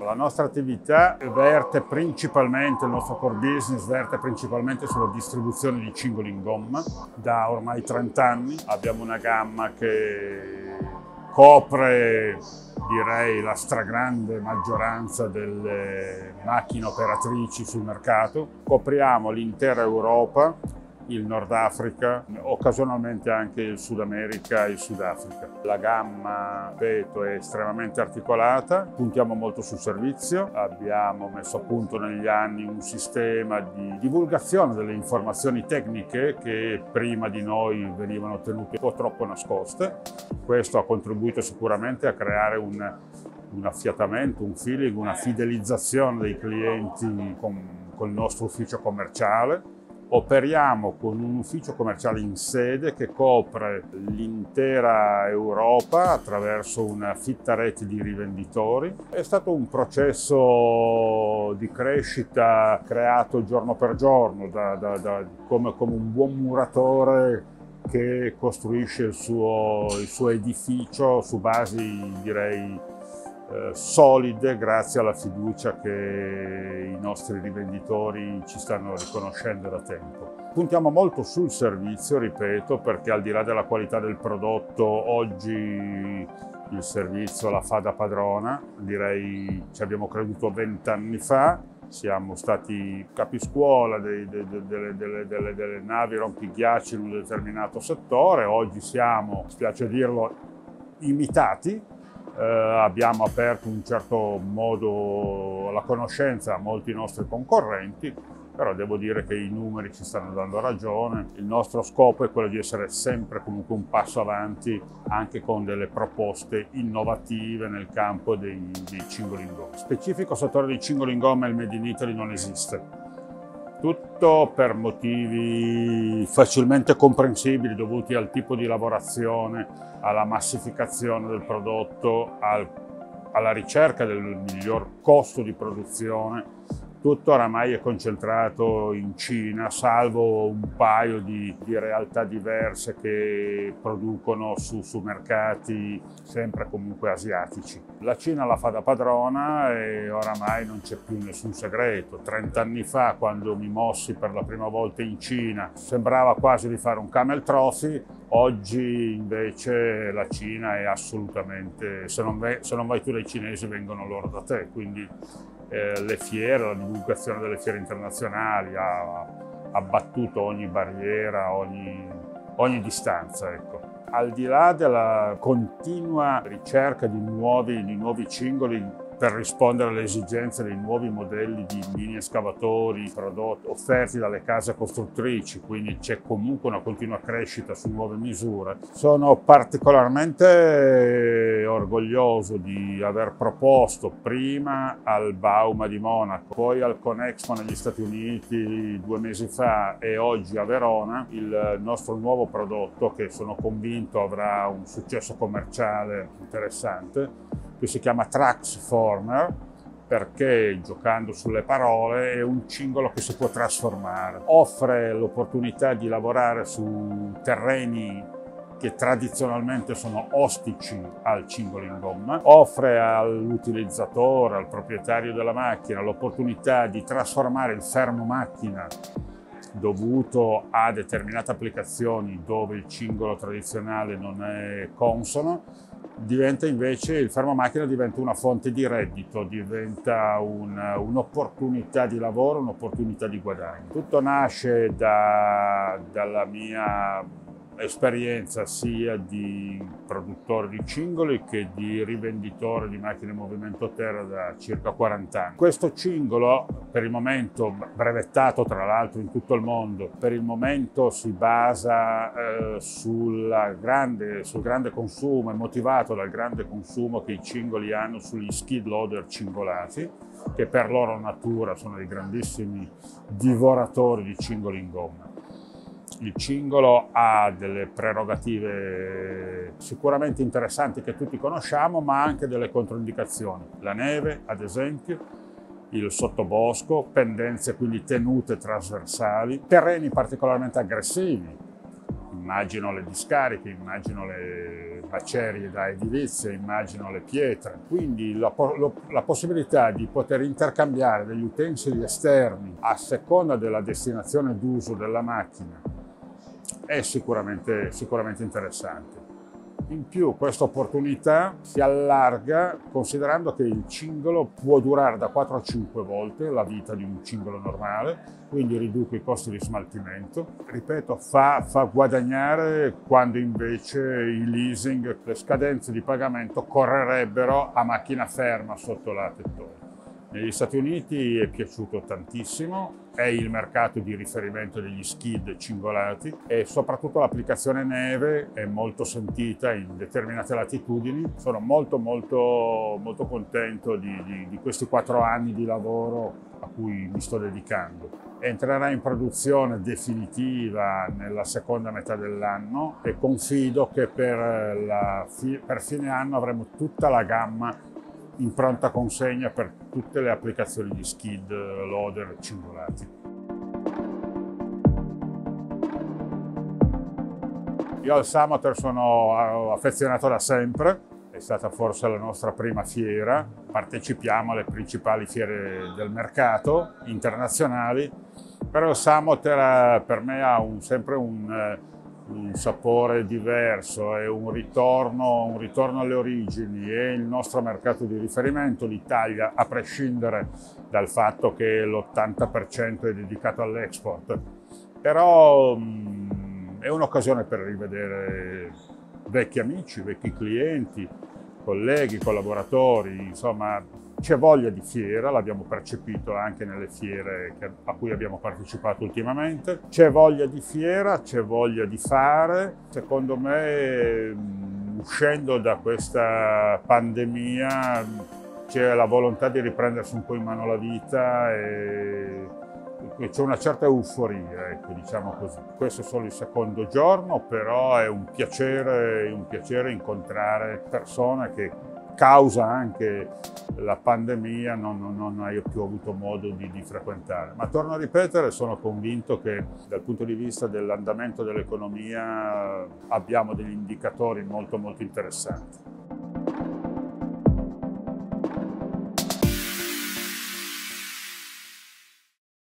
La nostra attività verte principalmente, il nostro core business verte principalmente sulla distribuzione di cingoli in gomma. Da ormai 30 anni abbiamo una gamma che copre, direi, la stragrande maggioranza delle macchine operatrici sul mercato. Copriamo l'intera Europa, il Nord Africa, occasionalmente anche il Sud America e il Sudafrica. La gamma, ripeto, è estremamente articolata, puntiamo molto sul servizio, abbiamo messo a punto negli anni un sistema di divulgazione delle informazioni tecniche che prima di noi venivano tenute un po' troppo nascoste. Questo ha contribuito sicuramente a creare un affiatamento, un feeling, una fidelizzazione dei clienti con il nostro ufficio commerciale. Operiamo con un ufficio commerciale in sede che copre l'intera Europa attraverso una fitta rete di rivenditori. È stato un processo di crescita creato giorno per giorno, come un buon muratore che costruisce il suo edificio su basi, direi, solide, grazie alla fiducia che i nostri rivenditori ci stanno riconoscendo da tempo. Puntiamo molto sul servizio, ripeto, perché al di là della qualità del prodotto, oggi il servizio la fa da padrona. Direi ci abbiamo creduto 20 anni fa. Siamo stati capiscuola delle navi rompighiacci in un determinato settore. Oggi siamo, spiace dirlo, imitati. Abbiamo aperto in un certo modo la conoscenza a molti nostri concorrenti, però devo dire che i numeri ci stanno dando ragione. Il nostro scopo è quello di essere sempre comunque un passo avanti anche con delle proposte innovative nel campo dei cingoli in gomma. Specifico settore dei cingoli in gomma e il Made in Italy non esiste. Tutto per motivi facilmente comprensibili dovuti al tipo di lavorazione, alla massificazione del prodotto, alla ricerca del miglior costo di produzione. Tutto oramai è concentrato in Cina, salvo un paio di realtà diverse che producono su mercati sempre comunque asiatici. La Cina la fa da padrona e oramai non c'è più nessun segreto. 30 anni fa, quando mi mossi per la prima volta in Cina, sembrava quasi di fare un camel trophy. Oggi invece la Cina è assolutamente, se non vai tu dai cinesi, vengono loro da te. Quindi le fiere, la divulgazione delle fiere internazionali ha abbattuto ogni barriera, ogni distanza, ecco. Al di là della continua ricerca di nuovi cingoli per rispondere alle esigenze dei nuovi modelli di mini escavatori prodotti offerti dalle case costruttrici, quindi c'è comunque una continua crescita su nuove misure. Sono particolarmente orgoglioso di aver proposto prima al Bauma di Monaco, poi al Conexpo negli Stati Uniti 2 mesi fa e oggi a Verona il nostro nuovo prodotto, che sono convinto avrà un successo commerciale interessante, che si chiama Traxformer, perché, giocando sulle parole, è un cingolo che si può trasformare. Offre l'opportunità di lavorare su terreni che tradizionalmente sono ostici al cingolo in gomma, offre all'utilizzatore, al proprietario della macchina, l'opportunità di trasformare il fermo macchina dovuto a determinate applicazioni dove il cingolo tradizionale non è consono. Il fermo macchina diventa una fonte di reddito, diventa un'opportunità di lavoro, un'opportunità di guadagno. Tutto nasce dalla mia esperienza sia di produttore di cingoli che di rivenditore di macchine movimento terra da circa 40 anni. Questo cingolo, per il momento brevettato tra l'altro in tutto il mondo, per il momento si basa sul grande consumo, è motivato dal grande consumo che i cingoli hanno sugli skid loader cingolati, che per loro natura sono dei grandissimi divoratori di cingoli in gomma. Il cingolo ha delle prerogative sicuramente interessanti che tutti conosciamo, ma anche delle controindicazioni. La neve, ad esempio, il sottobosco, pendenze quindi tenute trasversali, terreni particolarmente aggressivi, Immagino le discariche, immagino le macerie da edilizia, immagino le pietre. Quindi la possibilità di poter intercambiare degli utensili esterni a seconda della destinazione d'uso della macchina è sicuramente interessante. In più questa opportunità si allarga considerando che il cingolo può durare da 4 a 5 volte la vita di un cingolo normale, quindi riduce i costi di smaltimento. Ripeto, fa guadagnare quando invece i leasing, le scadenze di pagamento correrebbero a macchina ferma sotto la tettoia. Negli Stati Uniti è piaciuto tantissimo, è il mercato di riferimento degli skid cingolati e soprattutto l'applicazione neve è molto sentita in determinate latitudini. Sono molto contento di questi 4 anni di lavoro a cui mi sto dedicando. Entrerà in produzione definitiva nella seconda metà dell'anno e confido che per fine anno avremo tutta la gamma in pronta consegna per tutte le applicazioni di skid, loader, cingolati. Io al Samoter sono affezionato da sempre, è stata forse la nostra prima fiera, partecipiamo alle principali fiere del mercato internazionali, però il Samoter per me ha sempre un sapore diverso, è un ritorno alle origini, è il nostro mercato di riferimento, l'Italia, a prescindere dal fatto che l'80% è dedicato all'export. Però è un'occasione per rivedere vecchi amici, vecchi clienti, colleghi, collaboratori, insomma c'è voglia di fiera, l'abbiamo percepito anche nelle fiere a cui abbiamo partecipato ultimamente. C'è voglia di fiera, c'è voglia di fare. Secondo me, uscendo da questa pandemia, c'è la volontà di riprendersi un po' in mano la vita e c'è una certa euforia, ecco, diciamo così. Questo è solo il secondo giorno, però è un piacere incontrare persone che causa anche la pandemia non hai più avuto modo di frequentare. Ma torno a ripetere, sono convinto che dal punto di vista dell'andamento dell'economia abbiamo degli indicatori molto interessanti.